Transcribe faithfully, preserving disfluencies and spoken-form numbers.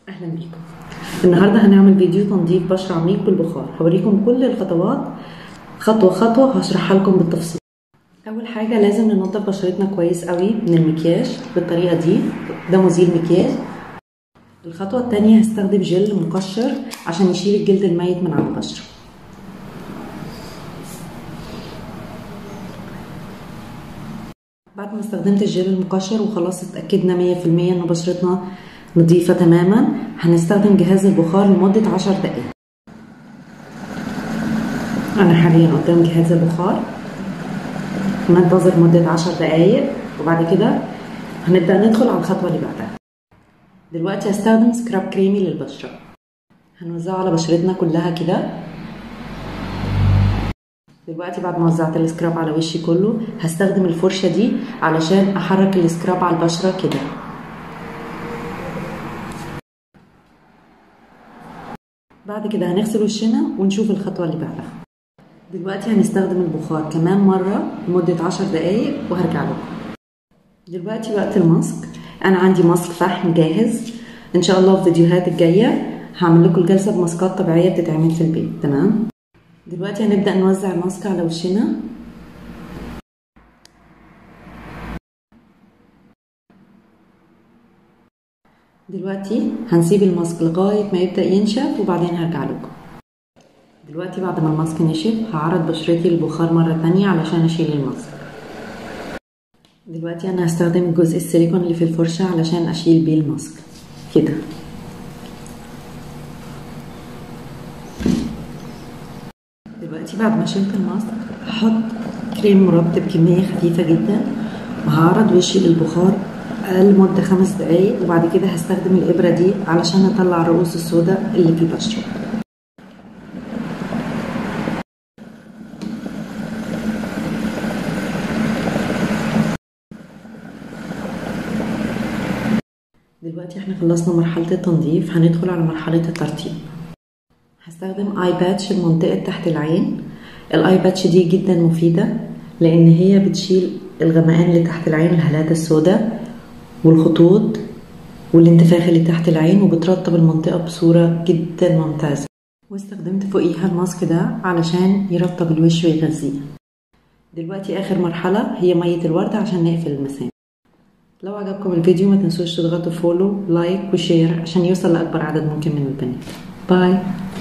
اهلا بيكم. النهارده هنعمل فيديو تنظيف بشره عميق بالبخار. هوريكم كل الخطوات خطوه خطوه، هشرحها لكم بالتفصيل. اول حاجه لازم ننظف بشرتنا كويس قوي من المكياج بالطريقه دي، ده مزيل مكياج. الخطوه الثانيه هستخدم جل مقشر عشان يشيل الجلد الميت من على البشره. بعد ما استخدمت الجل المقشر وخلاص اتاكدنا مية في المية ان بشرتنا نظيفة تماما، هنستخدم جهاز البخار لمدة عشر دقايق. أنا حاليا قدام جهاز البخار، هننتظر مدة عشر دقايق وبعد كده هنبدأ ندخل على الخطوة اللي بعدها. دلوقتي هستخدم سكراب كريمي للبشرة، هنوزعه على بشرتنا كلها كده. دلوقتي بعد ما وزعت السكراب على وشي كله، هستخدم الفرشة دي علشان أحرك السكراب على البشرة كده. بعد كده هنغسل وشنا ونشوف الخطوة اللي بعدها. دلوقتي هنستخدم البخار كمان مرة لمدة عشر دقايق وهرجع لكم. دلوقتي وقت الماسك. أنا عندي ماسك فحم جاهز، إن شاء الله في الفيديوهات الجاية هعمل لكم الجلسة بماسكات طبيعية بتتعمل في البيت. تمام. دلوقتي هنبدأ نوزع الماسك على وشنا. دلوقتي هنسيب الماسك لغاية ما يبدأ ينشف وبعدين هرجع لكم. دلوقتي بعد ما الماسك نشف هعرض بشرتي للبخار مرة تانية علشان اشيل الماسك. دلوقتي انا هستخدم الجزء السيليكون اللي في الفرشة علشان اشيل بيه الماسك كده. دلوقتي بعد ما شلت الماسك هحط كريم مرطب بكمية خفيفة جدا وهعرض وشي للبخار أقل مدة خمس دقايق، وبعد كده هستخدم الإبرة دي علشان أطلع الرؤوس السوداء اللي في البشرة. دلوقتي احنا خلصنا مرحلة التنظيف، هندخل على مرحلة الترطيب. هستخدم اي باتش لمنطقة تحت العين. الاي باتش دي جدا مفيدة لأن هي بتشيل الغمقان اللي تحت العين، الهالات السوداء والخطوط والانتفاخ اللي تحت العين، وبترطب المنطقة بصورة جدا ممتازة. واستخدمت فوقيها الماسك ده علشان يرطب الوش ويغذيه. دلوقتي آخر مرحلة هي مية الورد عشان نقفل المسام. لو عجبكم الفيديو ما تنسوش تضغطوا فولو لايك وشير عشان يوصل لأكبر عدد ممكن من البنات. باي.